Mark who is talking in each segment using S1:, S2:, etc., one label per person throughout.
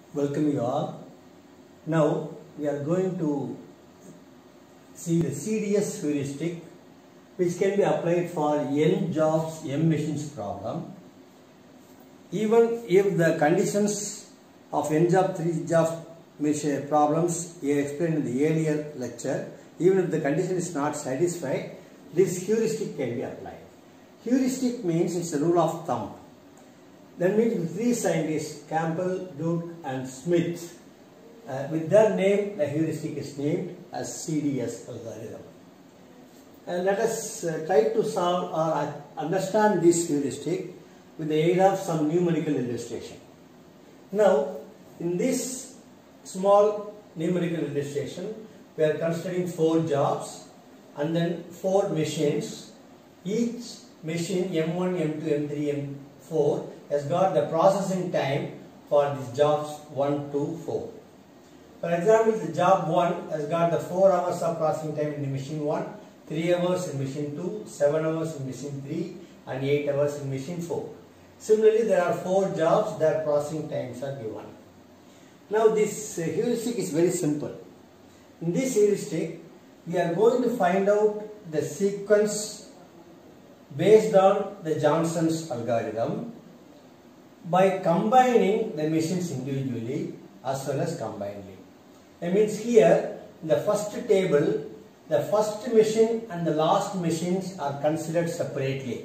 S1: Welcome you all. Now we are going to see the CDS heuristic, which can be applied for n jobs, m machines problem. Even if the conditions of n job, 3 jobs problems I explained in the earlier lecture, even if the condition is not satisfied, this heuristic can be applied. Heuristic means it's a rule of thumb. That means the three scientists, Campbell, Duke and Smith, with their name, the heuristic is named as CDS algorithm. And let us try to solve or understand this heuristic with the aid of some numerical illustration. Now, in this small numerical illustration, we are considering 4 jobs and then 4 machines. Each machine M1, M2, M3, M4 has got the processing time for these jobs 1 to 4. For example, the job 1 has got the 4 hours of processing time in the machine 1, 3 hours in machine 2, 7 hours in machine 3 and 8 hours in machine 4. Similarly, there are 4 jobs, their processing times are given. Now this heuristic is very simple. In this heuristic, we are going to find out the sequence based on the Johnson's algorithm by combining the machines individually as well as combinedly. That means here in the first table, the first machine and the last machines are considered separately.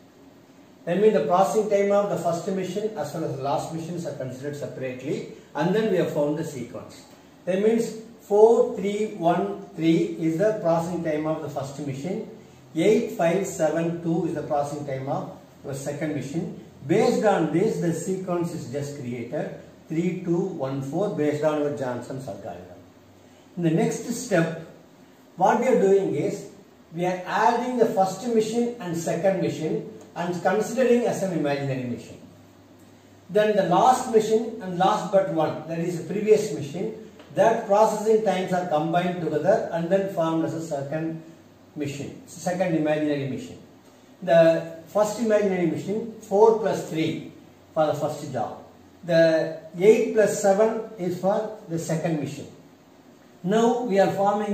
S1: That means the processing time of the first machine as well as the last machines are considered separately, and then we have found the sequence. That means 4, 3, 1, 3 is the processing time of the first machine. 8, 5, 7, 2 is the processing time of the second machine. Based on this, the sequence is just created 3, 2, 1, 4 based on our Johnson's algorithm. In the next step, what we are doing is we are adding the first machine and second machine and considering as an imaginary machine. Then the last machine and last but one, that is the previous machine, that processing times are combined together and then formed as a second machine, second imaginary machine. The first imaginary machine 4 plus 3 for the first job. The 8 plus 7 is for the second machine. Now we are forming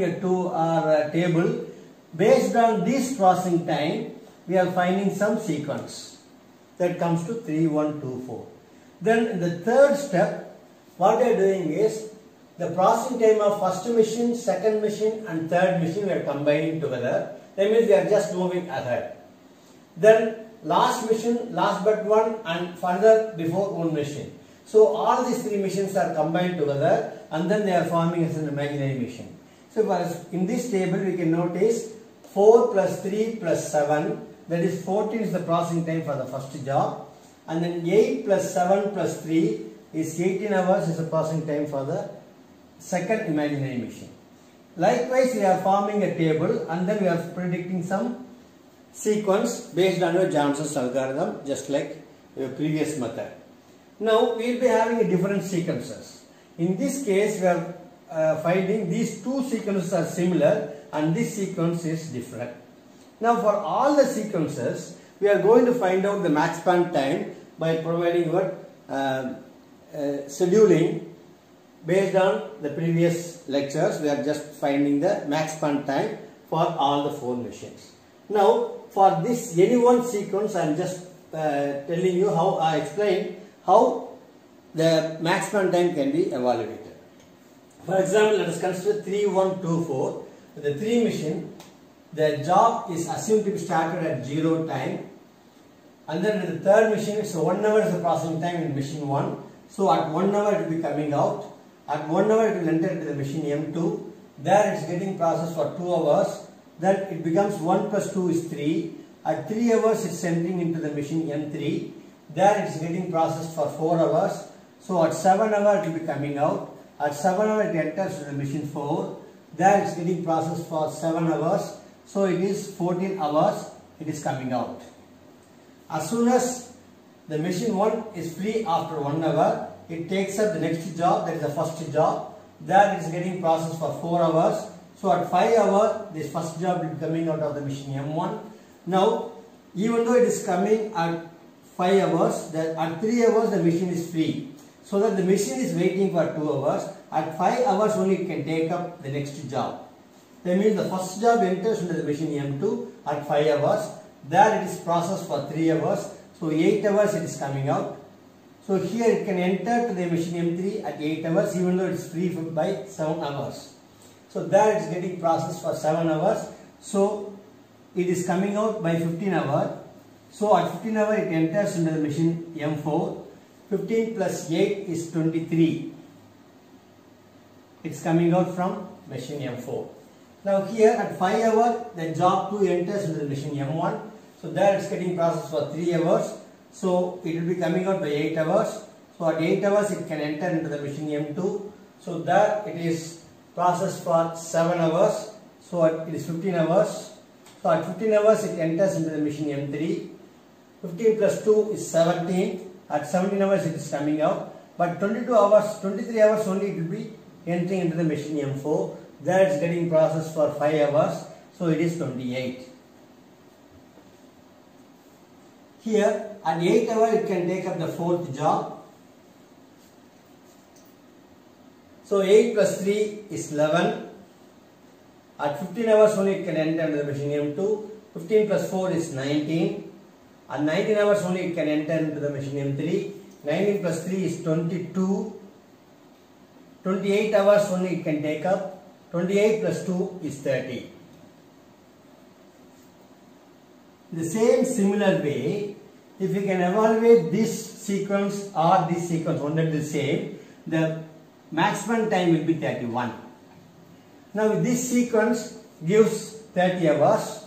S1: a table. Based on this processing time, we are finding some sequence that comes to 3, 1, 2, 4. Then in the third step, what we are doing is the processing time of first machine, second machine and third machine we are combining together. That means we are just moving ahead. Then last machine, last but one and further before one machine. So all these 3 machines are combined together and then they are forming as an imaginary machine. So in this table we can notice 4 plus 3 plus 7, that is 14 is the processing time for the first job, and then 8 plus 7 plus 3 is 18 hours is the processing time for the second imaginary machine. Likewise, we are forming a table and then we are predicting some sequence based on your Johnson's algorithm, just like your previous method. Now we will be having different sequences. In this case, we are finding these 2 sequences are similar and this sequence is different. Now for all the sequences, we are going to find out the max span time by providing what scheduling based on the previous lectures. We are just finding the max span time for all the 4 machines. Now for this any one sequence, I am just telling you how I explain how the max span time can be evaluated. For example, let us consider 3, 1, 2, 4. With the 3 machine, the job is assumed to be started at 0 time, and then with the third machine, so 1 hour is the processing time in machine 1. So at 1 hour it will be coming out. At 1 hour it will enter into the machine M2. There it is getting processed for 2 hours. Then it becomes 1 plus 2 is 3. At 3 hours it is entering into the machine M3. There it is getting processed for 4 hours. So at 7 hours it will be coming out. At 7 hours it enters to the machine 4. There it is getting processed for 7 hours. So it is 14 hours it is coming out. As soon as the machine 1 is free after 1 hour, it takes up the next job, that is the first job. There it is getting processed for 4 hours. So at 5 hours, this first job will be coming out of the machine M1. Now, even though it is coming at 5 hours, at 3 hours the machine is free. so that the machine is waiting for 2 hours. At 5 hours only it can take up the next job. That means the first job enters into the machine M2 at 5 hours. There it is processed for 3 hours. So 8 hours it is coming out. So here it can enter to the machine M3 at 8 hours even though it is free by 7 hours. So there it is getting processed for 7 hours. So it is coming out by 15 hours. So at 15 hours it enters into the machine M4. 15 plus 8 is 23. It's coming out from machine M4. Now here at 5 hours the job 2 enters into the machine M1. So there it's getting processed for 3 hours. So it will be coming out by 8 hours. So at 8 hours it can enter into the machine M2. So there it is processed for 7 hours. So it is 15 hours. So at 15 hours it enters into the machine M3. 15 plus 2 is 17. At 17 hours it is coming out. But 22 hours, 23 hours only it will be entering into the machine M4. There it's getting processed for 5 hours. So it is 28. Here at 8 hours it can take up the 4th job. So 8 plus 3 is 11. At 15 hours only it can enter into the machine M2. 15 plus 4 is 19. At 19 hours only it can enter into the machine M3. 19 plus 3 is 22. 28 hours only it can take up. 28 plus 2 is 30. The same similar way, if you can evaluate this sequence or this sequence one and the same, the maximum time will be 31. Now this sequence gives 30 hours.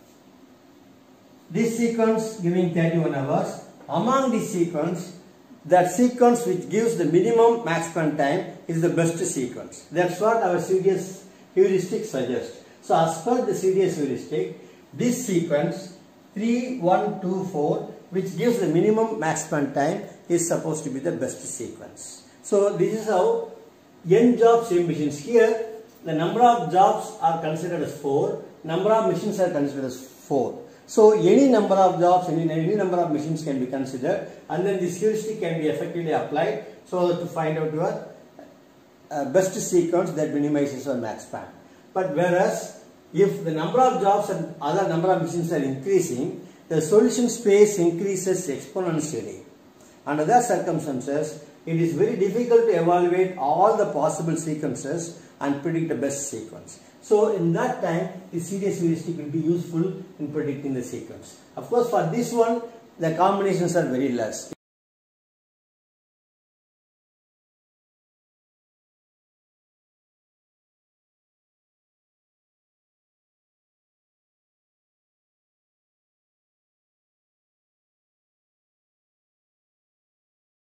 S1: This sequence giving 31 hours. Among this sequence, that sequence which gives the minimum maximum time is the best sequence. That's what our CDS heuristic suggests. So as per the CDS heuristic, this sequence 3, 1, 2, 4 which gives the minimum maximum time is supposed to be the best sequence. So this is how n jobs m machines. Here the number of jobs are considered as 4, number of machines are considered as 4. So any number of jobs, any number of machines can be considered, and then this heuristic can be effectively applied so to find out your best sequence that minimizes your max span. But whereas if the number of jobs and other number of machines are increasing, the solution space increases exponentially. Under that circumstances, it is very difficult to evaluate all the possible sequences and predict the best sequence. So in that time, the CDS heuristic will be useful in predicting the sequence. Of course, for this one, the combinations are very less.